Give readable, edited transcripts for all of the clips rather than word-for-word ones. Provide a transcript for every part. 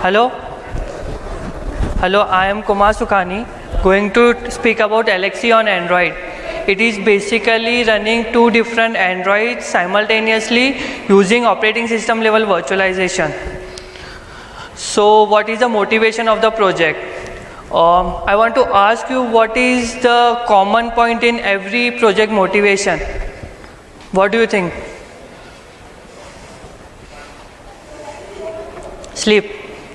Hello, I am Kumar Sukhani, going to speak about Alexi on Android. It is basically running two different Androids simultaneously using operating system level virtualization. So what is the motivation of the project? I want to ask you, what is the common point in every project motivation? What do you think? Sleep.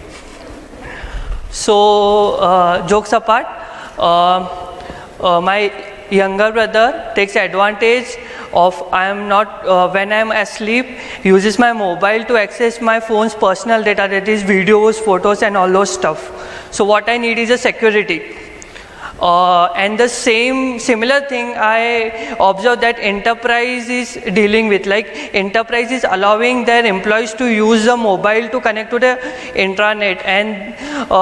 So jokes apart, my younger brother takes advantage of when I am asleep, uses my mobile to access my phone's personal data, that is videos, photos and all those stuff. So what I need is a security. And the similar thing I observe that enterprise is dealing with, like enterprise is allowing their employees to use the mobile to connect to the intranet, and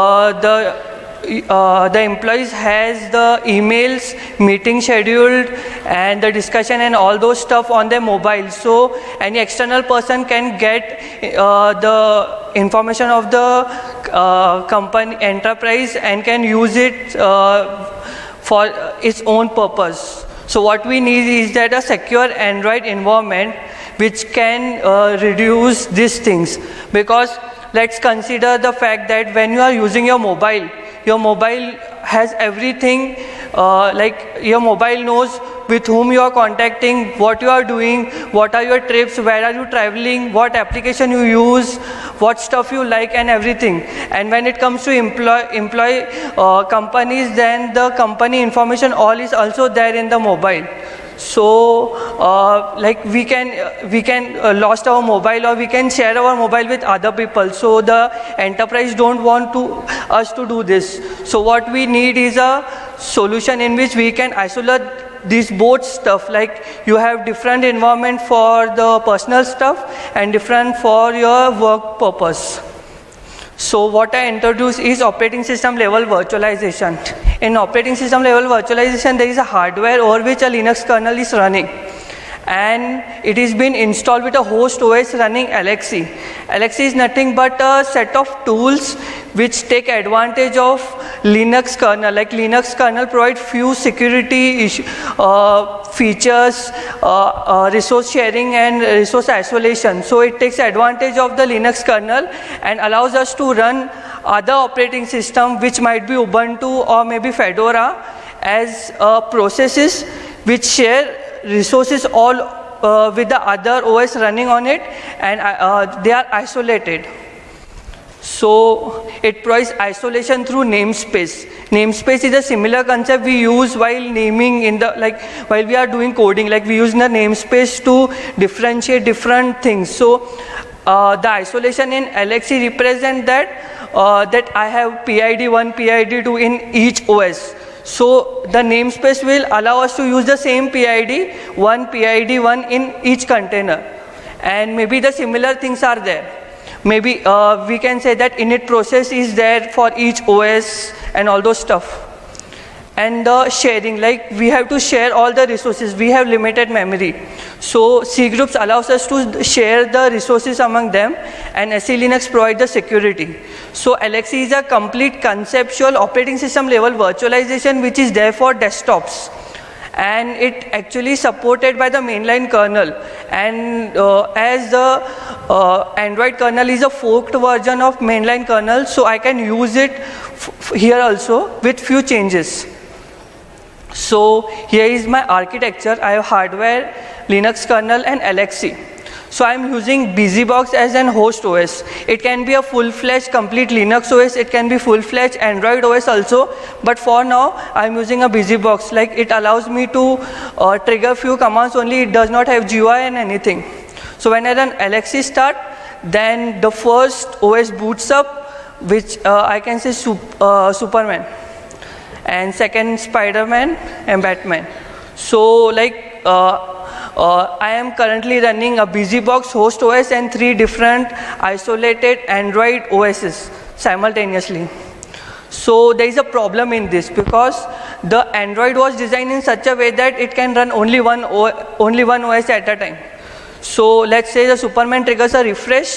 the employees has the emails, meeting scheduled and the discussion and all those stuff on their mobile. So any external person can get the information of the company enterprise and can use it for its own purpose. So what we need is that a secure Android environment which can reduce these things, because let's consider the fact that when you are using your mobile has everything, like your mobile knows with whom you are contacting, what you are doing, what are your trips, where are you traveling, what application you use, what stuff you like and everything. And when it comes to employee companies, then the company information all is also there in the mobile. So like we can lost our mobile, or we can share our mobile with other people. So the enterprise don't want us to do this. So what we need is a solution in which we can isolate these both stuff, like you have different environment for the personal stuff and different for your work purpose. So what I introduce is operating system level virtualization. In operating system level virtualization, there is a hardware over which a Linux kernel is running, and it is been installed with a host OS running Alexi. Alexi is nothing but a set of tools which take advantage of Linux kernel. Like Linux kernel provide few security features, resource sharing and resource isolation. So it takes advantage of the Linux kernel and allows us to run other operating system, which might be Ubuntu or maybe Fedora, as processes which share resources all with the other OS running on it, and they are isolated. So it provides isolation through namespace. Namespace is a similar concept we use while naming while we are doing coding. Like we use the namespace to differentiate different things. So the isolation in Alexi represent that I have PID 1, PID 2 in each OS. So the namespace will allow us to use the same PID 1 in each container, and maybe the similar things are there. Maybe we can say that init process is there for each OS and all those stuff. And the sharing, like we have to share all the resources. We have limited memory. So C groups allows us to share the resources among them, and SE Linux provide the security. So Alexi is a complete conceptual operating system level virtualization which is there for desktops. And it actually supported by the mainline kernel. And as the Android kernel is a forked version of mainline kernel, so I can use it here also with few changes. So here is my architecture. I have hardware, Linux kernel and Alexi. So I am using BusyBox as an host OS. It can be a full-fledged complete Linux OS, it can be full-fledged Android OS also, but for now I am using a BusyBox. Like it allows me to trigger few commands only, it does not have GUI and anything. So when I run Alexi start, then the first OS boots up, which I can say Superman, and second Spider-Man and Batman. So like I am currently running a BusyBox host OS and 3 different isolated Android OSs simultaneously. So there is a problem in this, because the Android was designed in such a way that it can run only one OS at a time. So let's say the Superman triggers a refresh,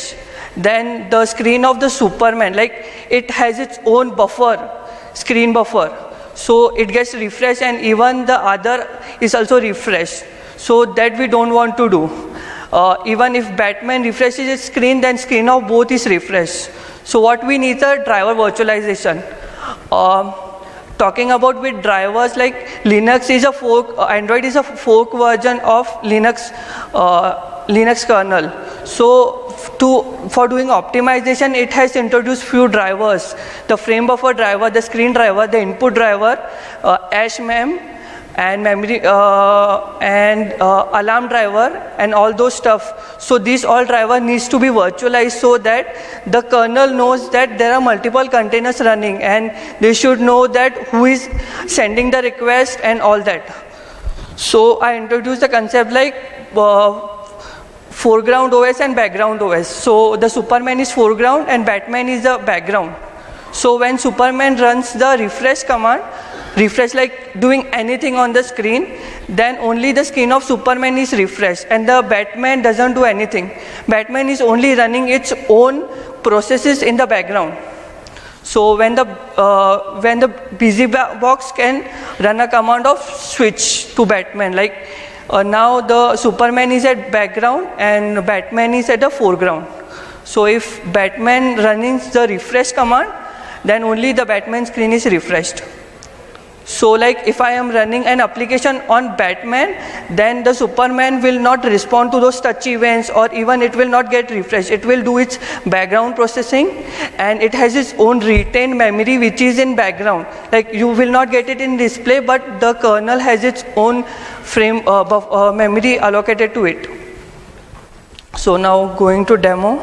then the screen of the Superman, like it has its own buffer, screen buffer. So it gets refreshed and even the other is also refreshed. So that we don't want to do. Even if Batman refreshes its screen, then screen of both is refreshed. So what we need is a driver virtualization. Talking about with drivers, like Linux is a fork, Android is a fork version of Linux kernel. So for doing optimization, it has introduced few drivers: the frame buffer driver, the screen driver, the input driver, HMEM, and memory and alarm driver, and all those stuff. So these all driver needs to be virtualized so that the kernel knows that there are multiple containers running, and they should know that who is sending the request and all that. So I introduced the concept like foreground OS and background OS. So the Superman is foreground and Batman is the background. So when Superman runs the refresh command, refresh like doing anything on the screen, then only the screen of Superman is refreshed and the Batman doesn't do anything. Batman is only running its own processes in the background. So when the busy box can run a command of switch to Batman, like now the Superman is at background and Batman is at the foreground. So if Batman runs the refresh command, then only the Batman screen is refreshed. So like if I am running an application on Batman, then the Superman will not respond to those touch events, or even it will not get refreshed. It will do its background processing and it has its own retained memory which is in background. Like you will not get it in display, but the kernel has its own frame memory allocated to it. So now going to demo.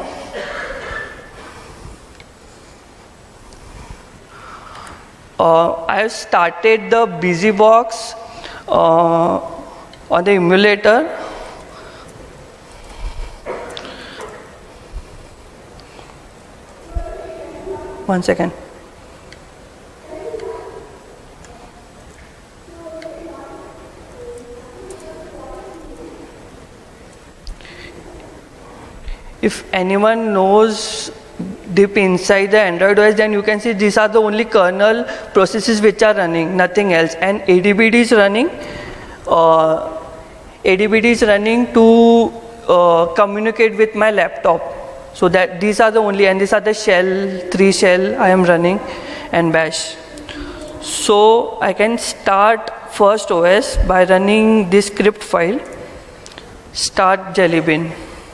I have started the BusyBox on the emulator. One second. If anyone knows deep inside the Android OS, then you can see these are the only kernel processes which are running, nothing else. And ADBD is running. ADBD is running to communicate with my laptop. So that these are the only, and these are the shell, 3 shell I am running, and bash. So I can start first OS by running this script file, start Jelly Bean.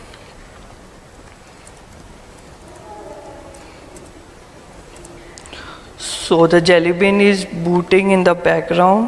So the Jelly Bean is booting in the background.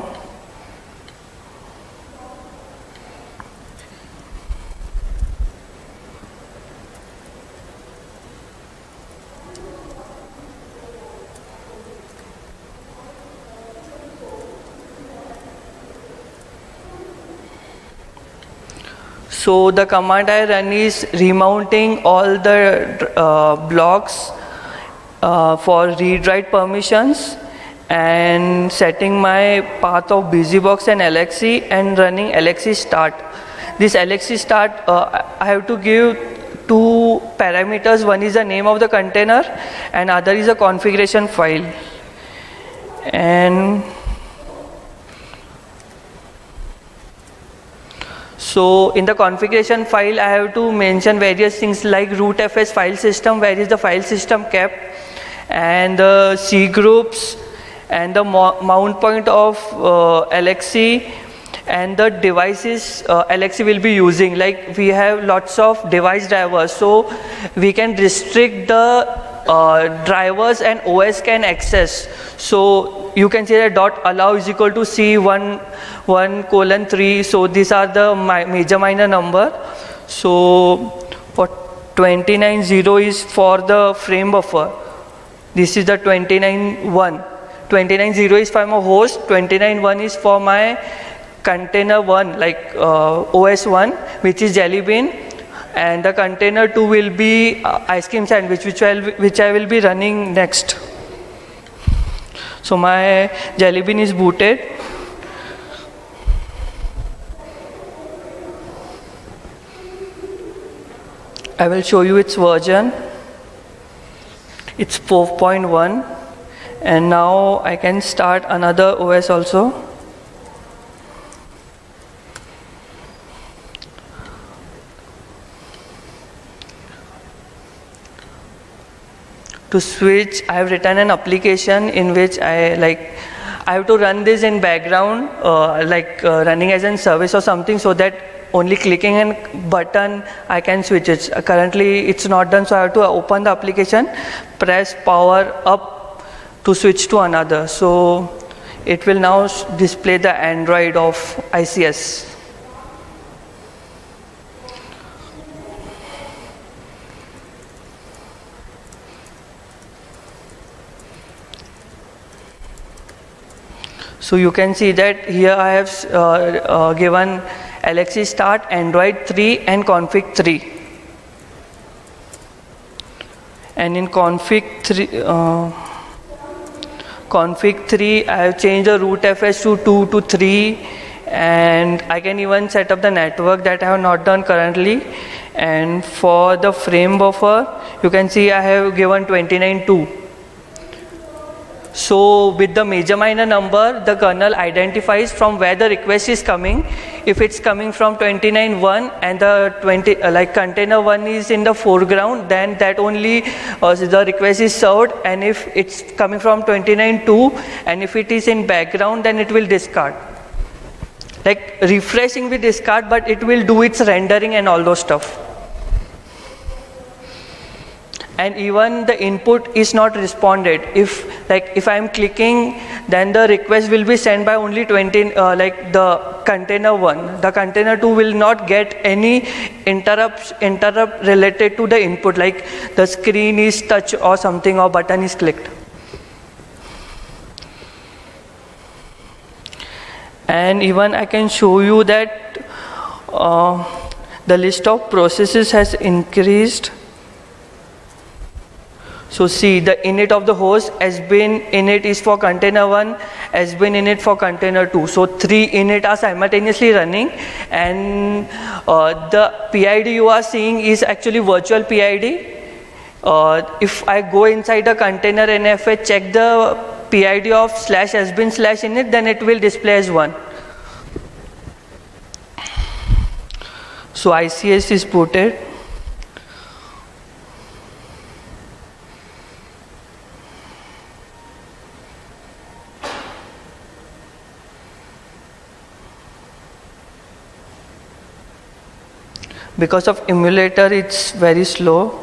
So the command I run is remounting all the blocks for read-write permissions, and setting my path of BusyBox and LXC, and running LXC start. This LXC start, I have to give 2 parameters. One is the name of the container and other is a configuration file. And so in the configuration file, I have to mention various things like rootfs file system, where is the file system kept, and the C groups, and the mount point of LXC, and the devices LXC will be using. Like we have lots of device drivers, so we can restrict the drivers and OS can access. So you can say that dot allow is equal to C11:3. So these are the major minor number. So for 29.0 is for the frame buffer. This is the 29.1. 29.0 is for my host. 29.1 is for my container 1, like OS 1, which is Jelly Bean, and the container 2 will be ice cream sandwich, which I will be running next. So my Jelly Bean is booted. I will show you its version. It's 4.1, and now I can start another OS also. To switch, I have written an application in which I have to run this in background, running as a service or something, so that only clicking a button I can switch it. Currently it's not done, so I have to open the application, press power up to switch to another. So it will now display the Android of ICS. So you can see that here I have given Alexi start Android 3 and config 3. And in config 3 I have changed the rootfs to 2 to 3, and I can even set up the network that I have not done currently. And for the frame buffer, you can see I have given 29.2. So with the major minor number, the kernel identifies from where the request is coming. If it's coming from 29.1 and the container 1 is in the foreground, then that only the request is served. And if it's coming from 29.2 and if it is in background, then it will discard. Like refreshing will discard, but it will do its rendering and all those stuff. And even the input is not responded. If I am clicking, then the request will be sent by only 20, the container 1. The container 2 will not get any interrupt related to the input, like the screen is touched or something, or button is clicked. And even I can show you that the list of processes has increased. So see, the init of the host has been init is for container 1, has been init for container 2. So 3 init are simultaneously running, and the PID you are seeing is actually virtual PID. If I go inside the container and if I check the PID of /has_been/init, then it will display as 1. So ICS is booted. Because of emulator, it's very slow.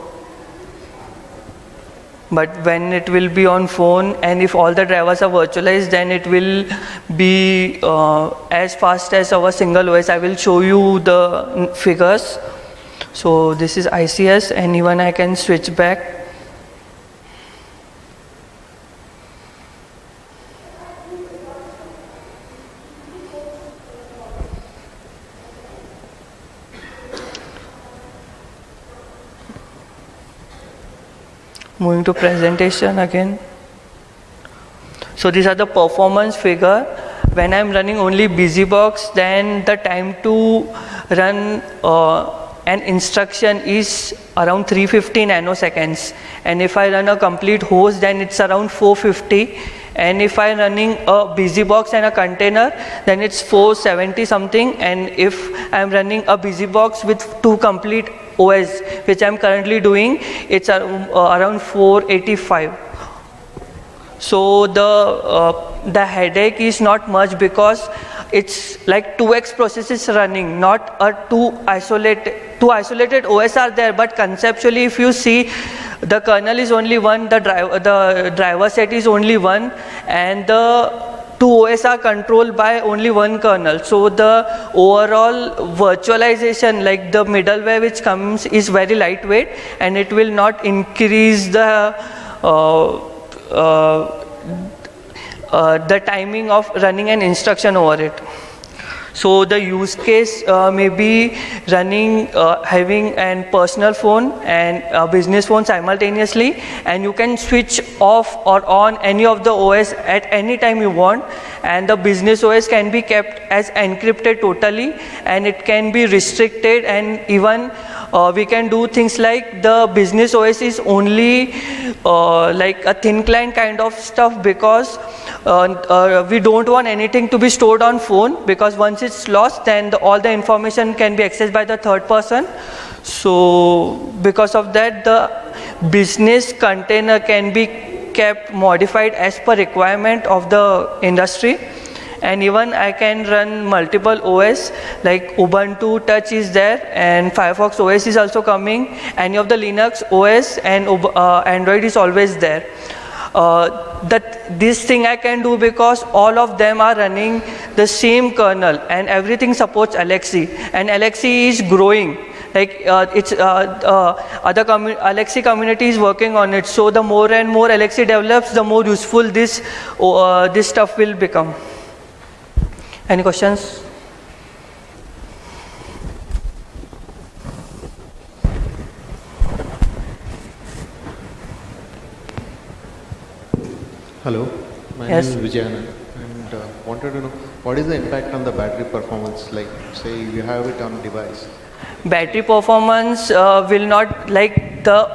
But when it will be on phone, and if all the drivers are virtualized, then it will be as fast as our single OS. I will show you the figures. So this is ICS, and even I can switch back. Moving to presentation again. So these are the performance figure. When I'm running only BusyBox, then the time to run an instruction is around 350 nanoseconds. And if I run a complete host, then it's around 450. And if I'm running a BusyBox and a container, then it's 470 something. And if I'm running a BusyBox with 2 complete OS, which I'm currently doing, it's around 485. So the headache is not much, because it's like 2x processes running, not a two isolated OS are there. But conceptually, if you see, the kernel is only one, the driver set is only one, and the 2 OS are controlled by only one kernel. So the overall virtualization, like the middleware which comes, is very lightweight, and it will not increase the timing of running an instruction over it. So the use case may be running, having a personal phone and a business phone simultaneously, and you can switch off or on any of the OS at any time you want, and the business OS can be kept as encrypted totally, and it can be restricted, and even we can do things like the business OS is only like a thin client kind of stuff, because we don't want anything to be stored on phone, because once it's lost, then all the information can be accessed by the third person. So because of that, the business container can be kept modified as per requirement of the industry. And even I can run multiple OS, like Ubuntu Touch is there, and Firefox OS is also coming. Any of the Linux OS and Android is always there. This thing I can do because all of them are running the same kernel, and everything supports Alexi, and Alexi is growing. Like Alexi community is working on it. So the more and more Alexi develops, the more useful this stuff will become. Any questions? Hello, my name is Vijayana, and wanted to know what is the impact on the battery performance, like say you have it on device. Battery performance will not, like the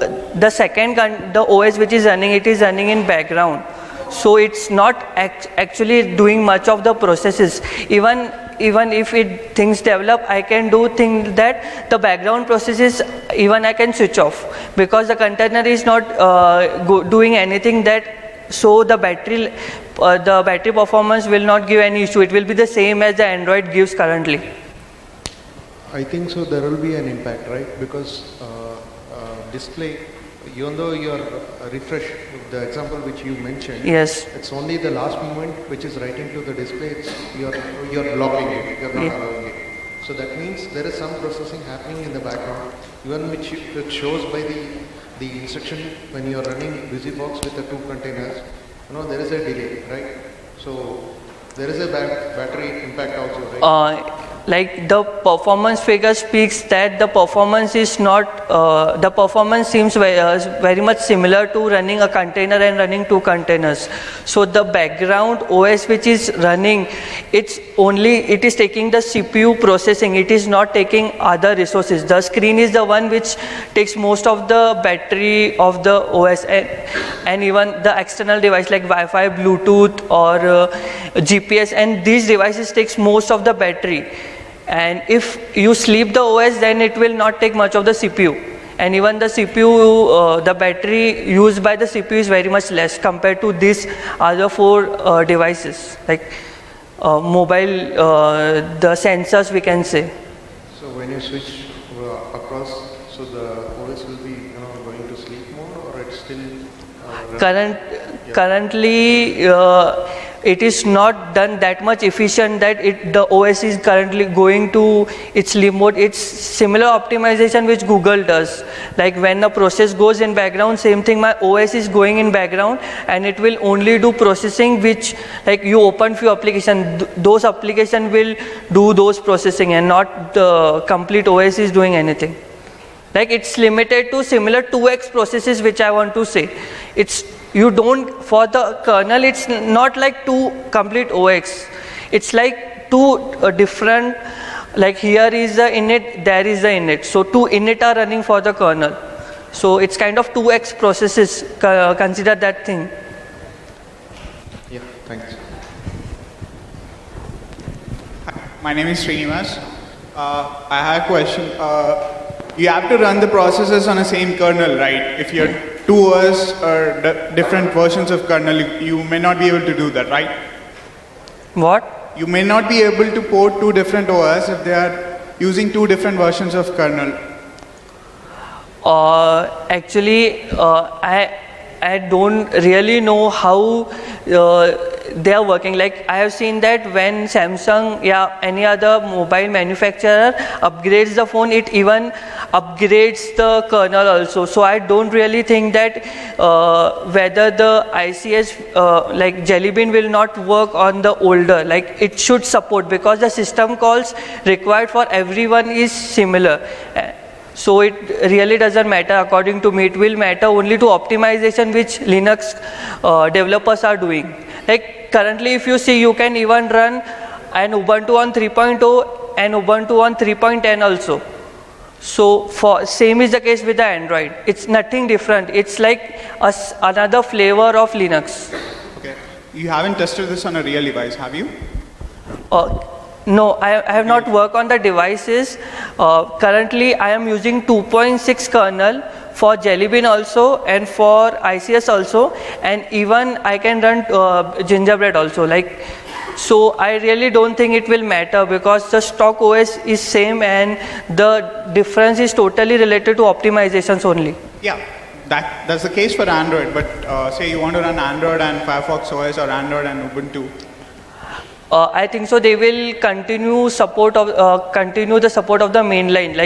OS which is running, it is running in background. So it's not actually doing much of the processes. Even if things develop, I can do things that the background processes, even I can switch off, because the container is not doing anything that. So the battery performance will not give any issue. It will be the same as the Android gives currently. I think so. There will be an impact, right? Because display, even though your refresh, the example which you mentioned, yes, it's only the last moment which is writing to the display. You're blocking it. You're not allowing it. So that means there is some processing happening in the background, even which it shows by the instruction when you are running BusyBox with the two containers. There is a delay, right? So there is a battery impact also, right? Like the performance figure speaks that the performance is not, the performance seems very much similar to running a container and running two containers. So the background OS which is running, it is taking the CPU processing, it is not taking other resources. The screen is the one which takes most of the battery of the OS, and even the external device like Wi-Fi, Bluetooth or GPS, and these devices takes most of the battery. And if you sleep the OS, then it will not take much of the CPU. And even the CPU, the battery used by the CPU is very much less compared to these other four devices, like mobile, the sensors we can say. So when you switch across, so the OS will be going to sleep mode, or it's still currently it is not done that much efficient that the OS is currently going to its sleep mode. It's similar optimization which Google does. Like when a process goes in background, same thing, my OS is going in background, and it will only do processing which, like you open few applications, those applications will do those processing, and not the complete OS is doing anything. Like it's limited to similar 2x processes which I want to say. For the kernel, it's not like two complete OS. It's like two different, like here is the init, there is the init. So two init are running for the kernel. So it's kind of 2x processes, consider that thing. Yeah, thanks. My name is Srinivas. I have a question. You have to run the processes on the same kernel, right? If you're two OS or different versions of kernel, you may not be able to do that, right? What? You may not be able to port two different OS if they are using two different versions of kernel. Actually, I don't really know how they are working. Like I have seen that when Samsung, any other mobile manufacturer upgrades the phone, it even upgrades the kernel also. So I don't really think that whether the ICS like Jelly Bean will not work on the older, like it should support, because the system calls required for everyone is similar. So it really doesn't matter. According to me, it will matter only to optimization which Linux developers are doing. Like currently, if you see, you can even run an Ubuntu on 3.0 and Ubuntu on 3.10 also. So for same is the case with the Android. It's nothing different. It's like another flavor of Linux. Okay. You haven't tested this on a real device, have you? No, I have not worked on the devices. Currently, I am using 2.6 kernel for Jelly Bean also and for ICS also, and even I can run Gingerbread also. So I really don't think it will matter because the stock OS is same and the difference is totally related to optimizations only. Yeah, that's the case for Android, but say you want to run Android and Firefox OS or Android and Ubuntu. I think so. They will continue the support of the mainline.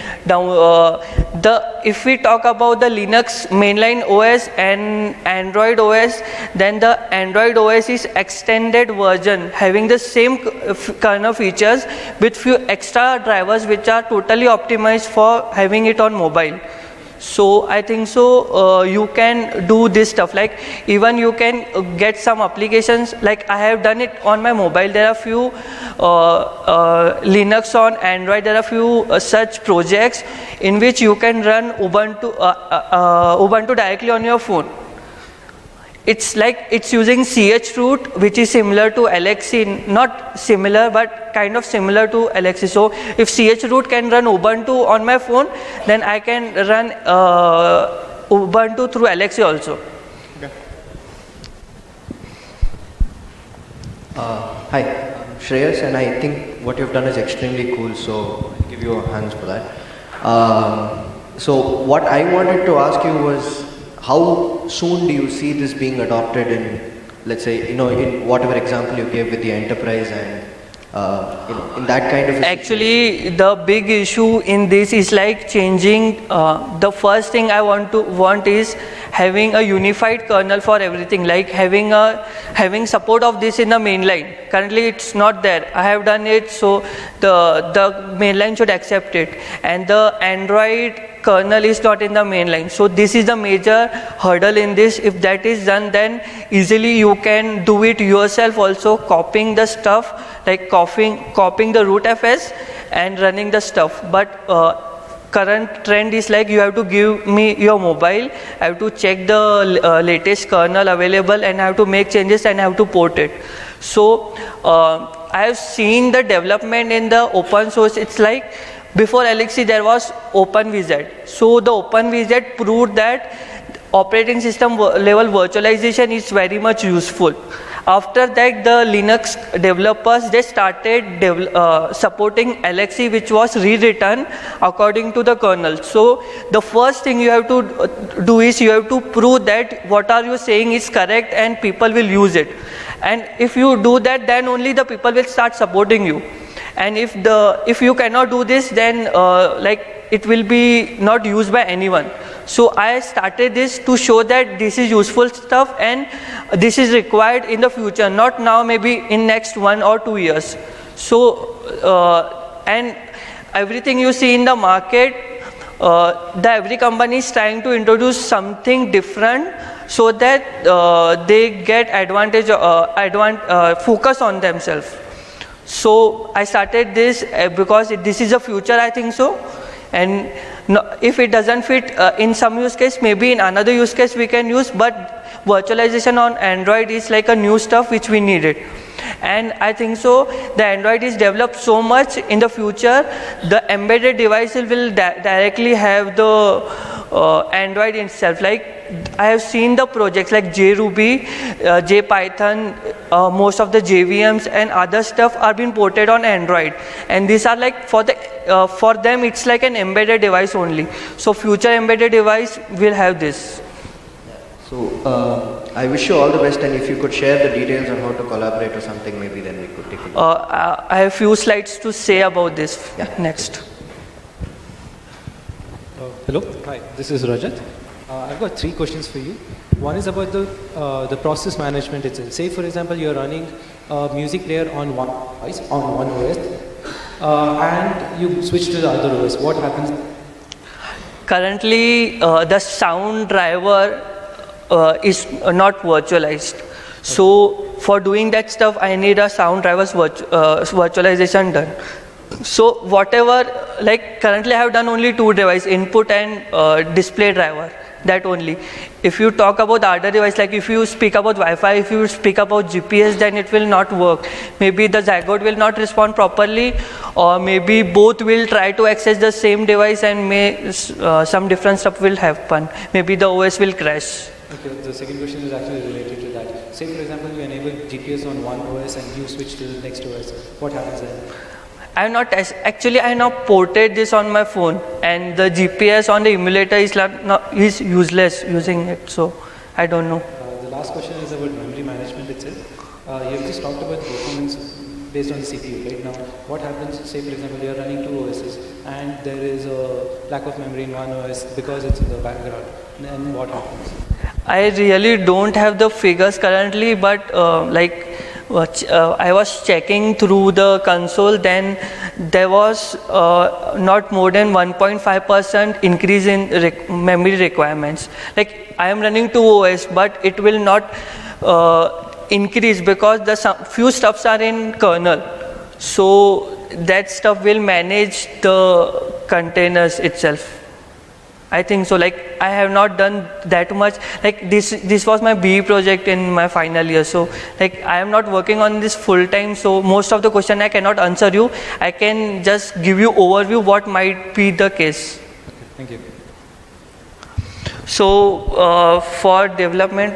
If we talk about the Linux mainline OS and Android OS, then the Android OS is extended version having the same kernel features with few extra drivers which are totally optimized for having it on mobile. So I think so you can do this stuff, like even you can get some applications, like I have done it on my mobile. There are few Linux on Android, there are few such projects in which you can run Ubuntu directly on your phone. It's like it's using chroot, which is similar to LXC, not similar but kind of similar to LXC. So if chroot can run Ubuntu on my phone, then I can run Ubuntu through LXC also. Okay. Hi, I'm Shreyas, and I think what you've done is extremely cool, so I'll give you a hands for that. So what I wanted to ask you was, how soon do you see this being adopted in, let's say, in whatever example you gave with the enterprise and in that kind of... Actually, the big issue in this is like changing, the first thing I want is having a unified kernel for everything, like having support of this in the mainline. Currently it's not there. I have done it, so the mainline should accept it, and the Android kernel is not in the mainline. So this is the major hurdle in this. If that is done, then easily you can do it yourself also, copying the stuff, like copying the root FS and running the stuff. But current trend is like you have to give me your mobile, I have to check the latest kernel available and I have to make changes and I have to port it. So I have seen the development in the open source. It's like before LXC there was OpenVZ. So the OpenVZ proved that operating system level virtualization is very much useful. After that, the Linux developers, they started supporting LXC, which was rewritten according to the kernel. So the first thing you have to do is you have to prove that what are you saying is correct and people will use it. And if you do that, then only the people will start supporting you. And if you cannot do this, then it will be not used by anyone. So I started this to show that this is useful stuff and this is required in the future, not now, maybe in next 1 or 2 years. So and everything you see in the market, every company is trying to introduce something different so that they get focus on themselves. So I started this because this is the future, I think so. And if it doesn't fit in some use case, maybe in another use case we can use, but virtualization on Android is like a new stuff which we needed. And I think so the Android is developed so much, in the future the embedded devices will directly have the Android itself. Like I have seen the projects like JRuby, JPython, most of the JVMs and other stuff are being ported on Android, and these are like for them it's like an embedded device only. So future embedded device will have this. So I wish you all the best, and if you could share the details on how to collaborate or something, maybe then we could take a look. I have few slides to say about this. Yeah. Next. Hello, hi, this is Rajat. I've got 3 questions for you. One is about the process management itself. Say for example you're running a music player on one device, on one OS, and you switch to the other OS. What happens? Currently the sound driver is not virtualized. So for doing that stuff I need a sound driver's virtualization done. So whatever, like currently I have done only 2 devices, input and display driver, that only. If you talk about the other device, like if you speak about Wi-Fi, if you speak about GPS, then it will not work. Maybe the Zygote will not respond properly, or maybe both will try to access the same device and some different stuff will happen. Maybe the OS will crash. Okay, the second question is actually related to that. Say for example, you enable GPS on one OS and you switch to the next OS. What happens then? I have not ported this on my phone, and the GPS on the emulator is useless using it, so I don't know. The last question is about memory management itself. You have just talked about performance based on the CPU, right? Now, what happens, say for example, you are running 2 OSs and there is a lack of memory in one OS because it's in the background, then what happens? I really don't have the figures currently, but I was checking through the console, then there was not more than 1.5% increase in memory requirements. Like I am running 2 OS, but it will not increase because the few stuffs are in kernel. So that stuff will manage the containers itself. I think so. Like I have not done that much. Like this was my BE project in my final year. So like I am not working on this full time. So most of the question I cannot answer you. I can just give you overview what might be the case. Okay, thank you. So for development.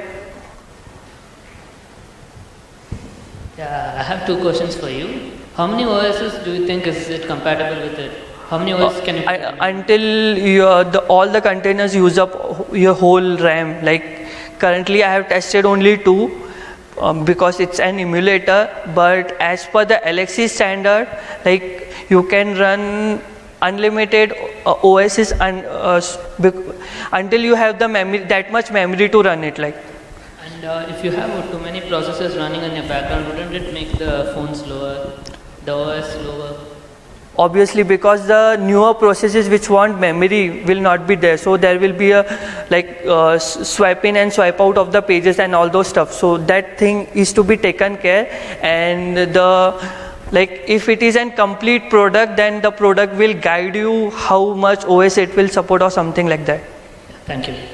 Yeah, I have 2 questions for you. How many OSs do you think is it compatible with it? How many OS can you put until all the containers use up your whole RAM. Like currently I have tested only 2 because it's an emulator, but as per the LXC standard, like you can run unlimited OSs until you have the memory, that much memory to run it. Like. And if you have too many processes running in your background, wouldn't it make the phone slower, the OS slower? Obviously, because the newer processes which want memory will not be there, so there will be a swipe in and swipe out of the pages and all those stuff. So that thing is to be taken care, and if it is a complete product, then the product will guide you how much OS it will support or something like that. Thank you.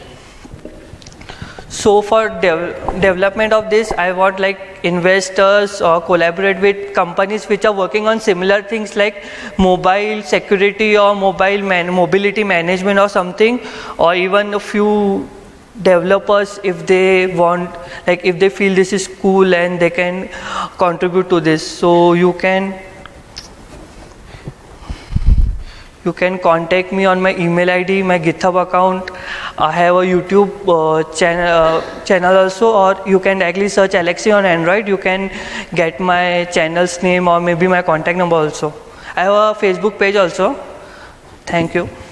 So for development of this, I want investors or collaborate with companies which are working on similar things like mobile security or mobility management or something, or even a few developers if they want, if they feel this is cool and they can contribute to this. So you can contact me on my email ID, my GitHub account. I have a YouTube channel also, or you can directly search Alexi on Android. You can get my channel's name or maybe my contact number also. I have a Facebook page also. Thank you.